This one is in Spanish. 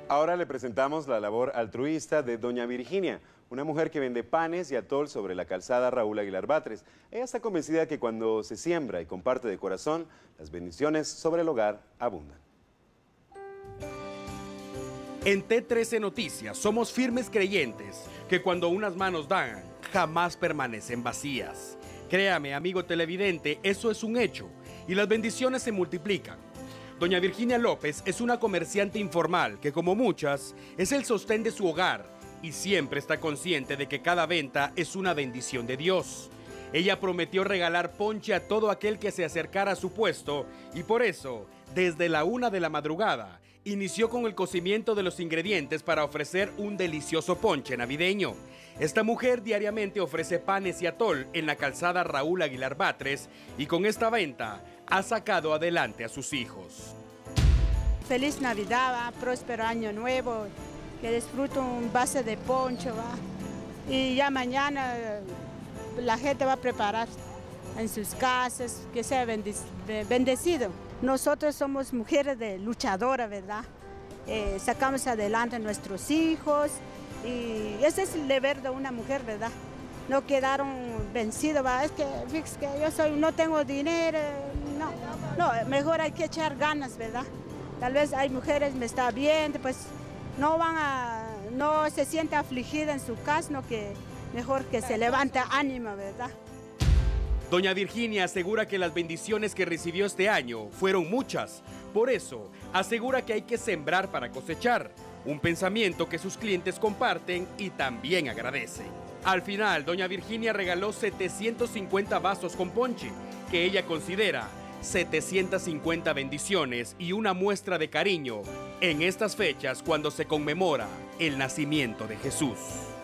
Ahora le presentamos la labor altruista de doña Virginia, una mujer que vende panes y atol sobre la calzada Raúl Aguilar Batres. Ella está convencida que cuando se siembra y comparte de corazón, las bendiciones sobre el hogar abundan. En T13 Noticias somos firmes creyentes que cuando unas manos dan, jamás permanecen vacías. Créame, amigo televidente, eso es un hecho y las bendiciones se multiplican. Doña Virginia López es una comerciante informal que, como muchas, es el sostén de su hogar y siempre está consciente de que cada venta es una bendición de Dios. Ella prometió regalar ponche a todo aquel que se acercara a su puesto y por eso, desde la 1 de la madrugada, inició con el cocimiento de los ingredientes para ofrecer un delicioso ponche navideño. Esta mujer diariamente ofrece panes y atol en la calzada Raúl Aguilar Batres y con esta venta ha sacado adelante a sus hijos. Feliz Navidad, ¿va? Próspero Año Nuevo, que disfruten un vaso de ponche, ¿va? Y ya mañana la gente va a preparar en sus casas, que sea bendecido. Nosotros somos mujeres luchadoras, ¿verdad? Sacamos adelante a nuestros hijos y ese es el deber de una mujer, ¿verdad? No quedaron vencidos, ¿va? Es que, fíjese que yo no tengo dinero, no, mejor hay que echar ganas, ¿verdad? Tal vez hay mujeres, me está viendo, pues no se siente afligida en su casa, no, que mejor que se levanta ánimo, ¿verdad? Doña Virginia asegura que las bendiciones que recibió este año fueron muchas. Por eso, asegura que hay que sembrar para cosechar. Un pensamiento que sus clientes comparten y también agradecen. Al final, doña Virginia regaló 750 vasos con ponche, que ella considera 750 bendiciones y una muestra de cariño en estas fechas cuando se conmemora el nacimiento de Jesús.